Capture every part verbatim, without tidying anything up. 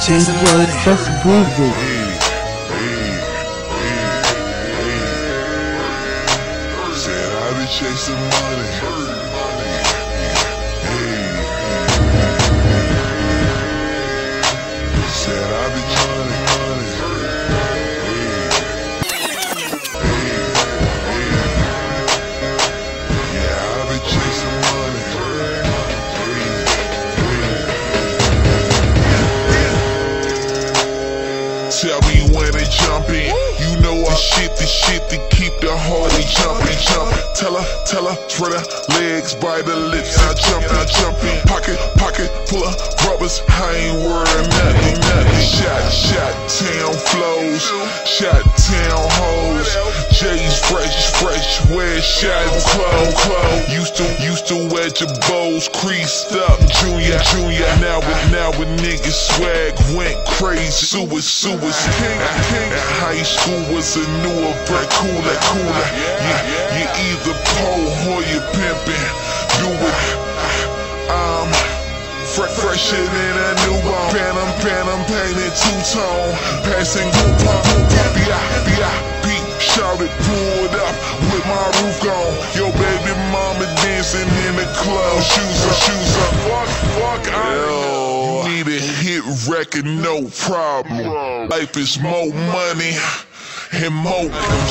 chasing money. That's groovy. Said I be chasing money. Said I be money, money. Yeah, I be chasing money. Tell me when they jump in. You know I shit the shit to keep the holy jumping, jumping. Tell her, tell her, spread her legs by the lips. I jump, I jump in. Pocket, pocket full of rubbers. I ain't worried nothing, nothing. Shot, shot town flows, shot town hoes. J's fresh, fresh, wear shot clothes, clothes. Used to, used to wear your bows creased up. Junior, junior. Now with, now with niggas swag went crazy. Suicide, suicide. King, king. At high school was a newer, very cooler, cooler. You, you either pole or you pimpin'. Do it. Um, fresh, fresher than a newborn. Phantom, phantom, painted two-tone. Passing coupon, coupon. B I, B I, beat, shouted, pulled up with my roof gone. Yo, baby mama dancing in the club. Shoes up, shoes up. Fuck, fuck, I need a hit record, no problem. Life is more money and more.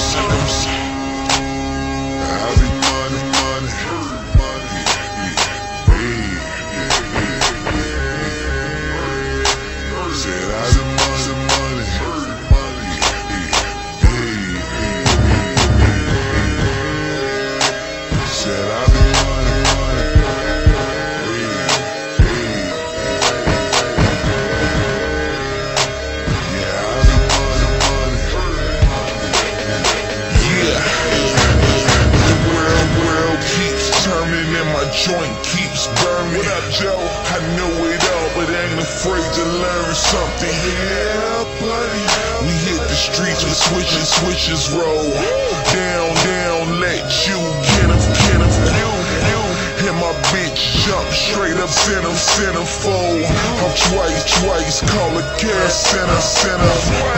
I be money, money, money. Said I be money, money, money. Said I be money, money. Yeah, I be money, money. Yeah. The world, world keeps turning and my joint keeps burning. What up, Joe? I know it all, but ain't afraid to learn something. Yeah, buddy. We hit the streets with switches, switches roll. Down, down, let you get him, get him, you, you. And my bitch jump straight up center, centerfold. I'm twice, twice, call a care center, center.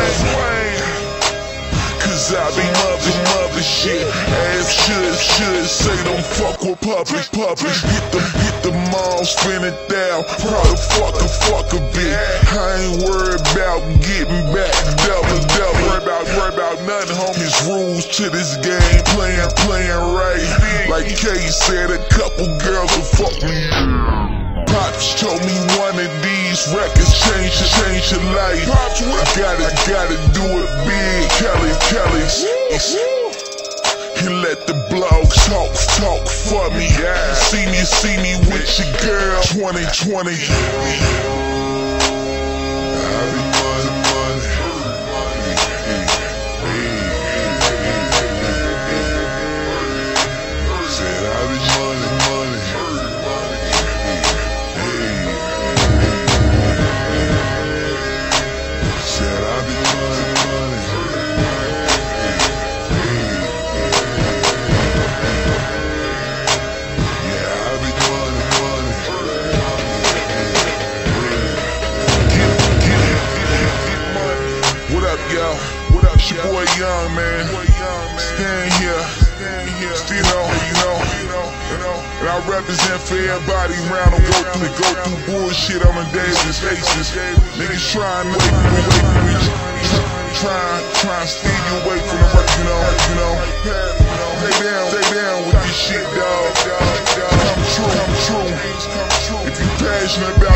Cause I be mother, mother shit. Ass should, should say don't fuck with public, public. Hit the, hit the mall, spin it down. Probably fuck a, fuck a bit. I ain't worried about getting back. Double, double. Worry about, worry about nothing, homies. Rules to this game. Playing, playing right. Like K said, a couple girls will fuck me. Pops told me one of these records change, change your life. I gotta, gotta do it big. Kelly, Kelly, and let the blogs talk, talk for me. See me, see me with your girl. twenty twenty. I be money, money. Said I be money, money. Said I be money, money. Yeah, I be money, money. Get it, get it, get it, get money. What up, y'all? What up, your boy Young, man? Stand here, still know, you know, and I represent for everybody around and go through, go through bullshit on a daily basis. Niggas trying to wait for me, wait for me, trying, trying to steal you away from the work, you know, you know. Stay down, stay down with this shit, dog. Come true, come true. If you passionate about